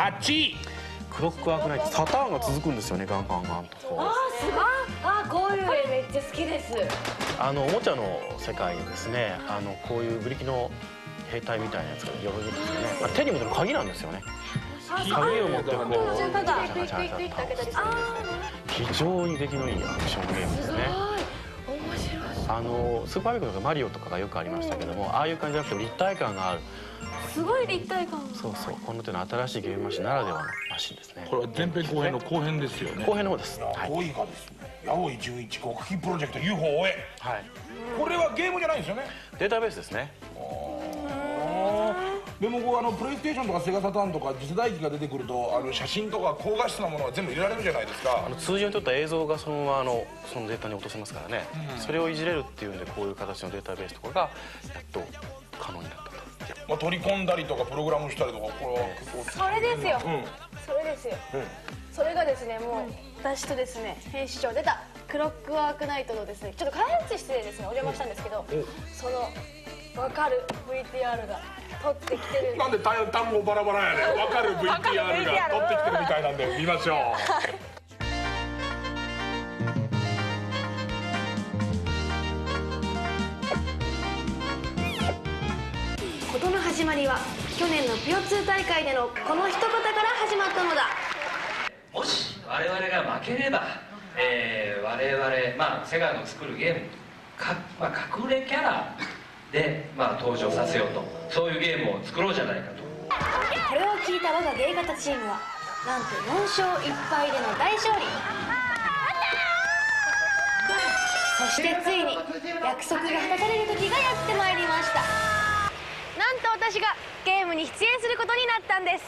8位。 クロックワークナイト、パターンが続くんですよね、ガンガンガンと。 すごい。こういう絵めっちゃ好きです。 おもちゃの世界にですね、こういうブリキの兵隊みたいなやつが鎧ですよね。手に持ってる鍵なんですよね。鍵を持ってこうチャカチャカチャカチャカ倒してるんですね。非常に出来のいいアクションゲームですね。スーパーミコとかマリオとかがよくありましたけども、ああいう感じじゃなくて立体感がある。 すごい立体感。 そうそう、この手の新しいゲームマシンならではのマシンですね。 これは前編後編の後編ですよね。 後編の方です。 5位がですね、八百11国旗プロジェクト UFO を終え。 はい。 これはゲームじゃないんですよね。 データベースですね。 でもこうプレイステーションとかセガサターンとか次世代機が出てくると写真とか高画質なものは全部入れられるじゃないですか。 通常に撮った映像がそのままそのデータに落とせますからね、それをいじれるっていうんでこういう形のデータベースとかがやっと可能になったと。 取り込んだりとかプログラムしたりとか、これは結構それですよ、それですよ、それがですね、もう私とですね編集長出たクロックワークナイトのですね、ちょっと開発室でですねお邪魔したんですけど、その分かる VTR が撮ってきてる。 なんで単語バラバラやねん。分かる VTR が撮ってきてるみたいなんで見ましょう。 事の始まりは去年のピオ2大会でのこの一言から始まったのだ。 もし我々が負ければ、我々、セガの作るゲーム隠れキャラで、登場させようと、そういうゲームを作ろうじゃないかと。 これを聞いた我が芸型チームはなんと4勝1敗での大勝利。そしてついに約束が果たされる時がやってまいりました。なんと私がゲームに出演することになったんです。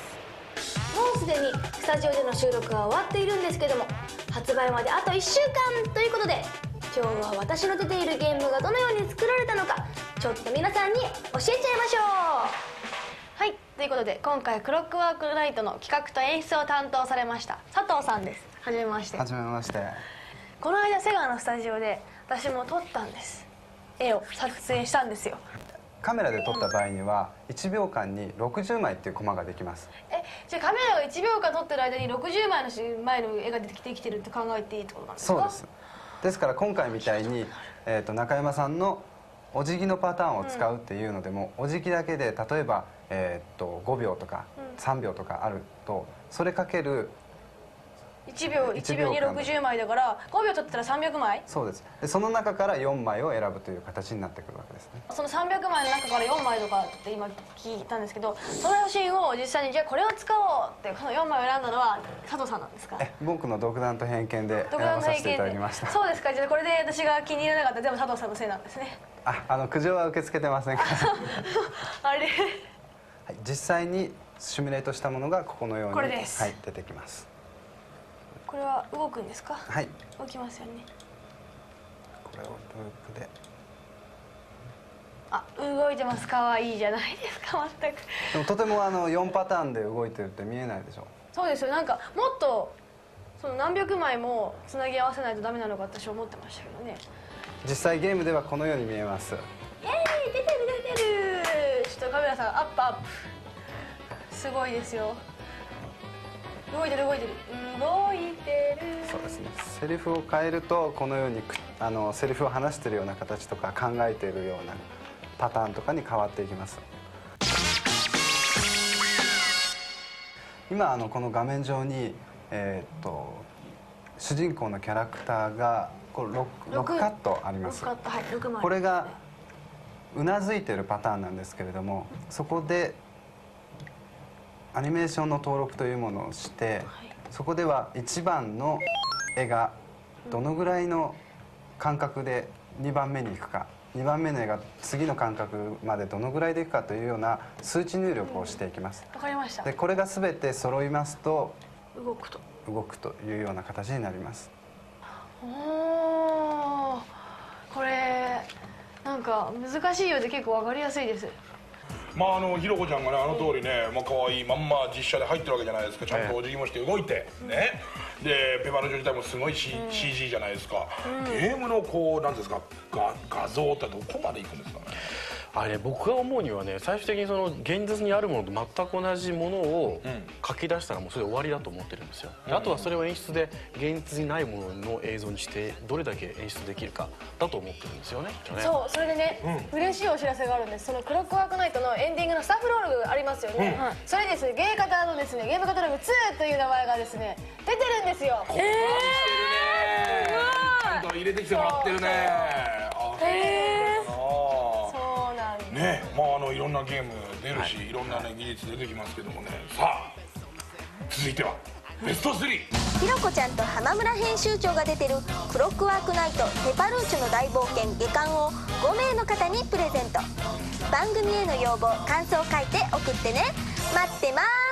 もうすでにスタジオでの収録は終わっているんですけども、発売まであと1週間ということで、今日は私の出ているゲームがどのように作られたのか、ちょっと皆さんに教えちゃいましょう。はい、ということで今回クロックワークナイトの企画と演出を担当されました佐藤さんです。はじめまして。 はじめまして。 この間セガのスタジオで私も撮ったんです。絵を撮影したんですよ。 カメラで撮った場合には1秒間に60枚っていうコマができます。 じゃあカメラが1秒間撮ってる間に60枚の前の絵が出てきてるって考えていいってことなんですか？ そうです。ですから今回みたいに、中山さんのお辞儀のパターンを使うっていうのでも、お辞儀だけで例えば、5秒とか3秒とかあると、それかける 1秒に60枚だから5秒取ったら300枚。 そうです。でその中から4枚を選ぶという形になってくるわけですね。 その300枚の中から4枚とかって今聞いたんですけど、その写真を実際にじゃあこれを使おうってこの4枚を選んだのは佐藤さんなんですか？ 僕の独断と偏見で選ばさせていただきました。 そうですか。じゃあこれで私が気に入らなかったら全部佐藤さんのせいなんですね。 苦情は受け付けてませんからあれはい、実際にシミュレートしたものがここのように、 これです。 出てきます。 これは動くんですか？ はい、 動きますよね。 これをループで動いてます。かわいいじゃないですか。全くでもとても4パターンで動いてるって見えないでしょ。 そうですよ。なんかもっとその何百枚もつなぎ合わせないとダメなのか私は思ってましたけどね。 実際ゲームではこのように見えます。 イエーイ、出てる出てる。ちょっとカメラさんアップアップ。すごいですよ。動いてる動いてる動いてる。 そうですね。セリフを変えるとこのようにセリフを話してるような形とか考えているようなパターンとかに変わっていきます。今この画面上に主人公のキャラクターが6カットあります。これがうなずいてるパターンなんですけれども、そこでアニメーションの登録というものをして、そこでは1番の絵がどのぐらいの間隔で2番目に行くか、2番目の絵が次の間隔までどのぐらいでいくかというような数値入力をしていきます。 わかりました。 でこれが全て揃いますと動くというような形になります。 おー、これなんか難しいようで結構わかりやすいです。 ひろこちゃんがね通りね、可愛いまんま実写で入ってるわけじゃないですか。ちゃんとお辞儀もして動いてね。でペパロジョ自体もすごい、CG じゃないですか。ゲームのなんですか画像ってどこまでいくんですかね？ あれ僕が思うにはね、最終的にその現実にあるものと全く同じものを書き出したらもうそれで終わりだと思ってるんですよ。あとはそれを演出で現実にないものの映像にしてどれだけ演出できるかだと思ってるんですよね。 そう、それでね、嬉しいお知らせがあるんです。そのクロックワークナイトのエンディングのスタッフロールがありますよね。それですね、ゲーカタのですね、ゲームカタログ2という名前がですね出てるんですよ。 ちゃんと入れてきてもらってるね。 そうなんですね。まあいろんなゲーム出るし、いろんなね技術出てきますけどもね。さあ続いてはベスト3。 ひろこちゃんと浜村編集長が出てるクロックワークナイトペパルーチョの大冒険下巻を5名の方にプレゼント。番組への要望感想を書いて送ってね。待ってます。